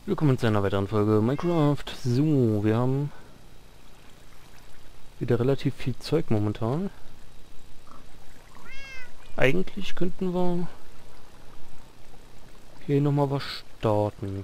Willkommen zu einer weiteren Folge Minecraft. So, wir haben wieder relativ viel Zeug momentan. Eigentlich könnten wir hier nochmal was starten.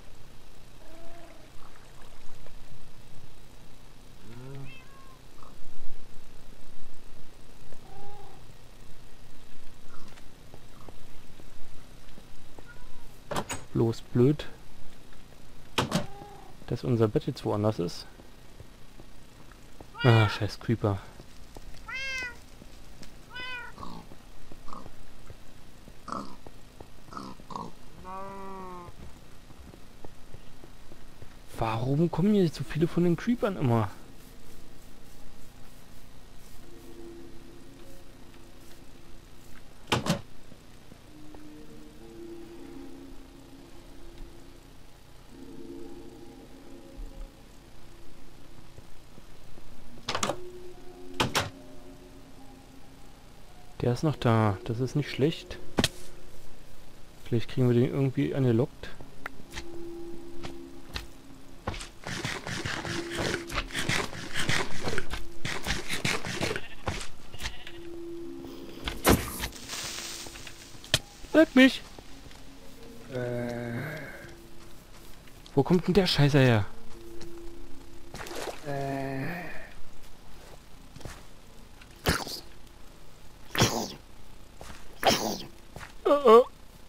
Bloß blöd, dass unser Bett jetzt woanders ist. Ah, scheiß Creeper. Warum kommen hier so viele von den Creepern immer? Der ist noch da. Das ist nicht schlecht. Vielleicht kriegen wir den irgendwie angelockt. Leck mich! Wo kommt denn der Scheißer her? Oh.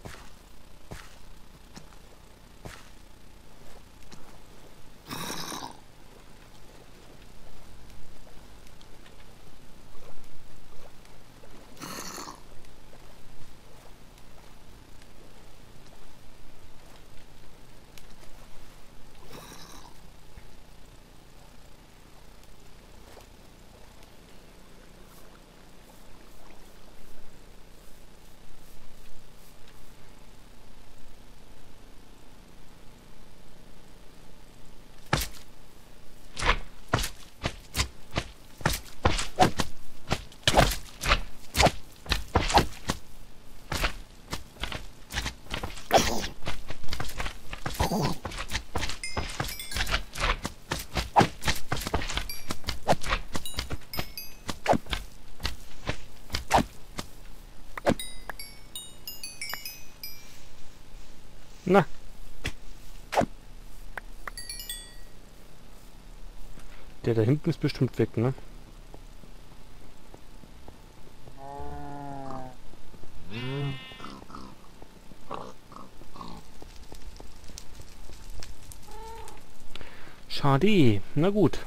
Na. Der da hinten ist bestimmt weg, ne? Schade. Na gut.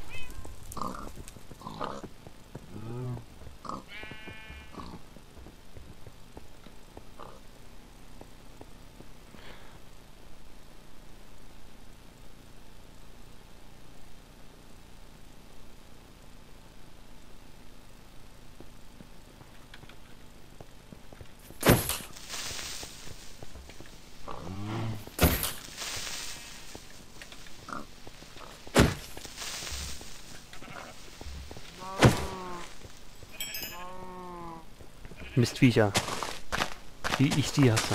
Mistviecher. Wie ich die hasse.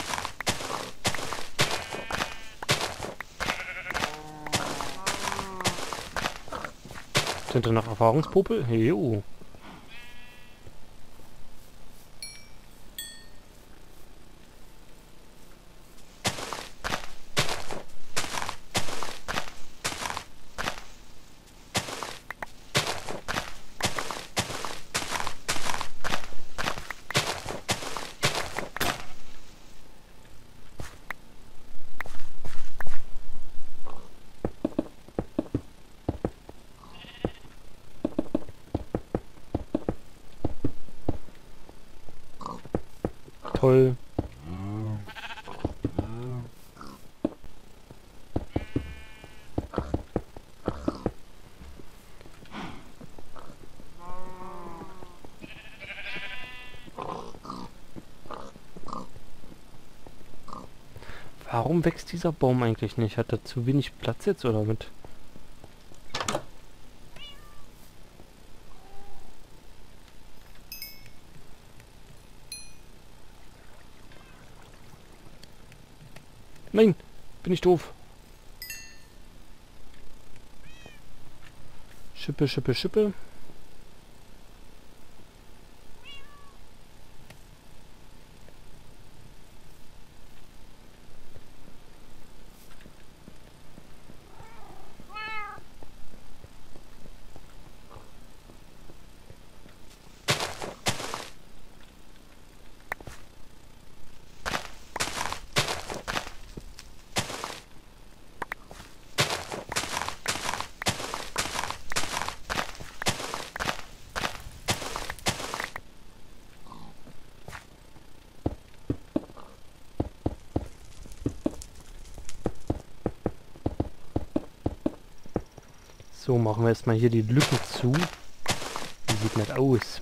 Sind da noch Erfahrungspopel? Jo. Toll. Warum wächst dieser Baum eigentlich nicht? Hat er zu wenig Platz jetzt oder mit? Nein, bin ich doof. Schippe, Schippe, Schippe. So, machen wir erstmal hier die Lücken zu. Wie sieht das aus?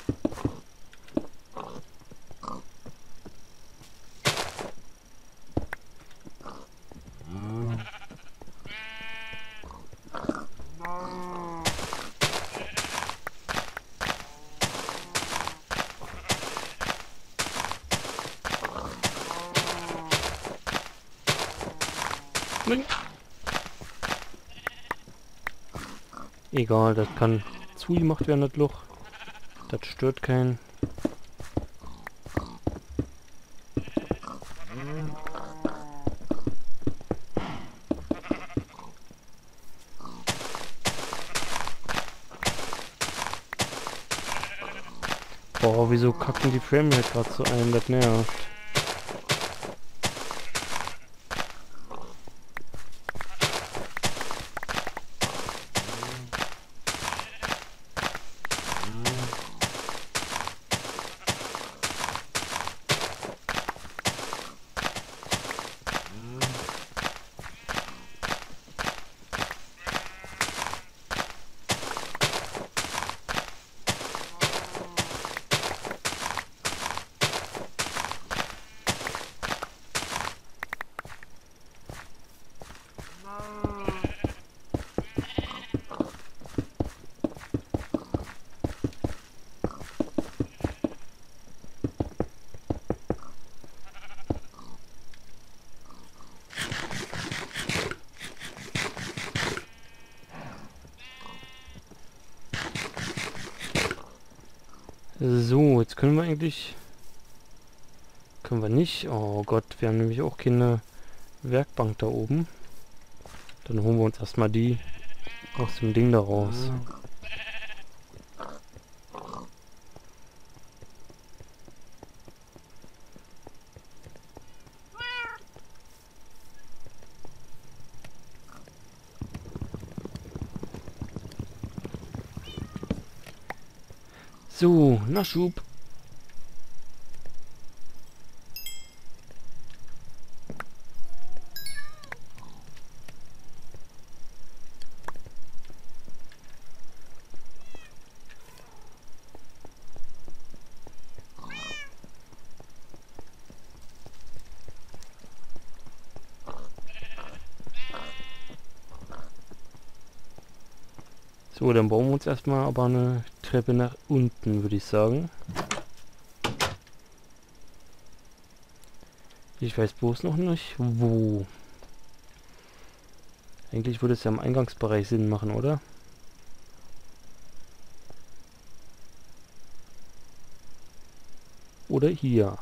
Nein. Egal, das kann zugemacht werden, das Loch. Das stört keinen. Boah, wieso kacken die Framerate gerade so ein? Das nervt. So, jetzt können wir eigentlich... Können wir nicht. Oh Gott, wir haben nämlich auch keine Werkbank da oben. Dann holen wir uns erstmal die aus dem Ding da raus. So, Nachschub. So, dann bauen wir uns erstmal aber eine Treppe nach unten, würde ich sagen. Ich weiß bloß noch nicht, wo. Eigentlich würde es ja im Eingangsbereich Sinn machen, oder? Oder hier.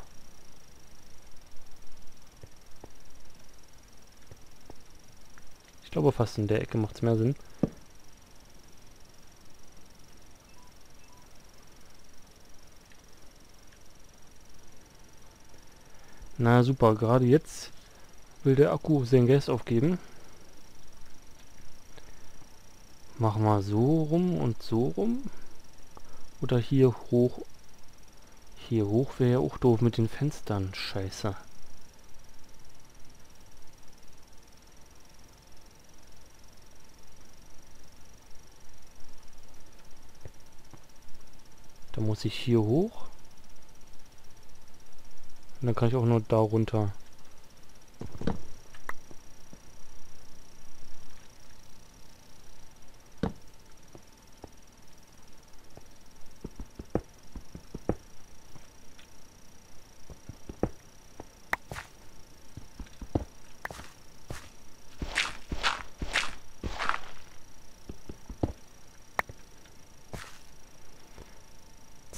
Ich glaube fast in der Ecke macht es mehr Sinn. Na super, gerade jetzt will der Akku sein Gas aufgeben. Machen wir so rum und so rum. Oder hier hoch. Hier hoch wäre ja auch doof mit den Fenstern. Scheiße. Da muss ich hier hoch. Und dann kann ich auch nur da runter.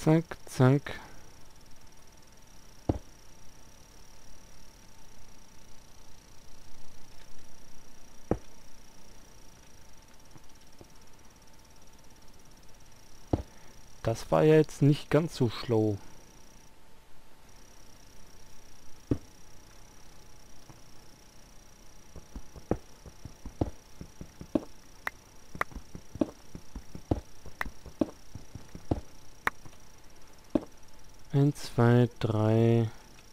Zack, zack. Das war ja jetzt nicht ganz so schlau. Eins, zwei, drei.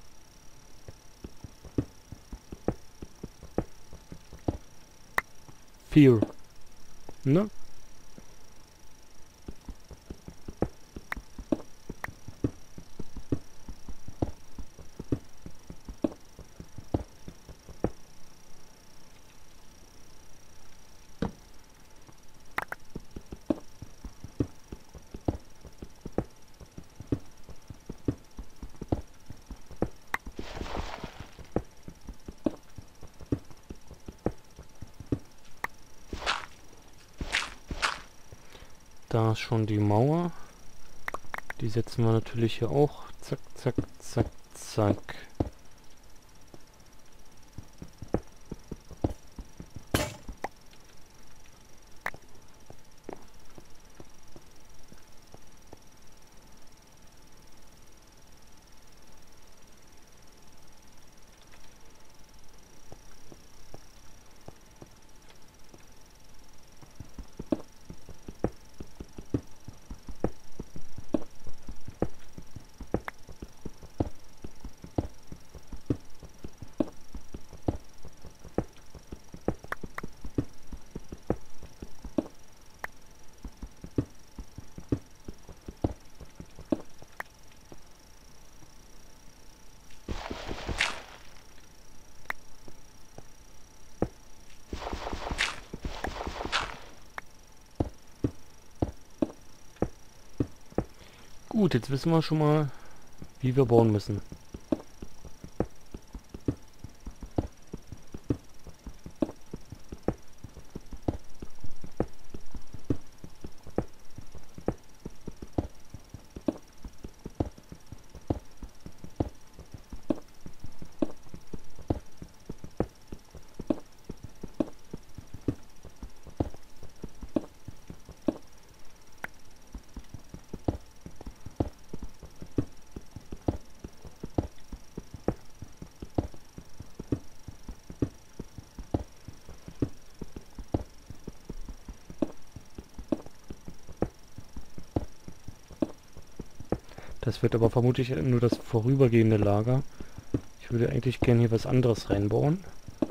Vier. Ne? Da ist schon die Mauer. Die setzen wir natürlich hier auch. Zack, zack, zack, zack. Gut, jetzt wissen wir schon mal, wie wir bauen müssen. Das wird aber vermutlich nur das vorübergehende Lager. Ich würde eigentlich gerne hier was anderes reinbauen.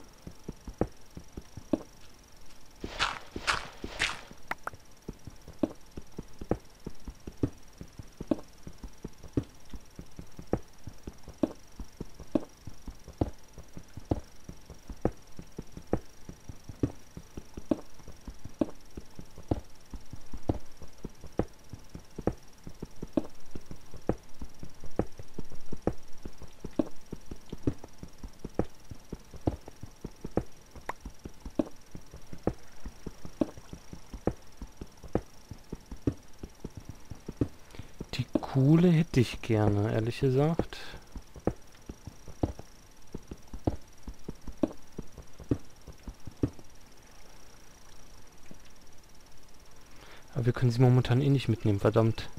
Die Kohle hätte ich gerne, ehrlich gesagt. Aber wir können sie momentan eh nicht mitnehmen, verdammt.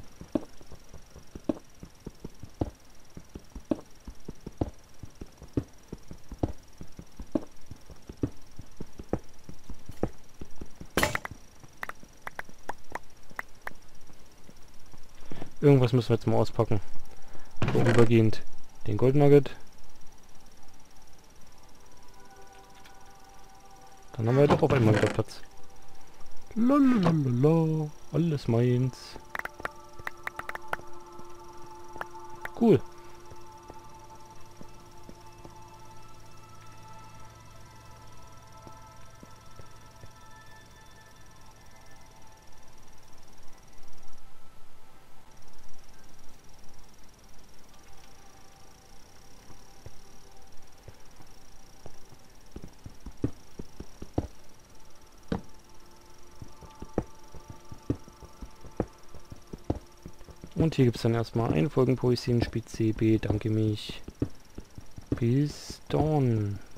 Irgendwas müssen wir jetzt mal auspacken. Vorübergehend den Gold Nugget. Dann haben wir doch auf einmal wieder Platz. Lalalala, alles meins. Cool. Und hier gibt es dann erstmal eine Folgenpoesie in Spitze. Bedanke mich. Bis dann.